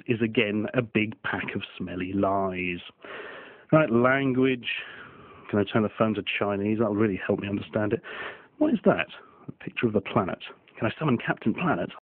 is again a big pack of smelly lies. Right, language. Can I turn the phone to Chinese? That'll really help me understand it. What is that? A picture of the planet. Can I summon Captain Planet?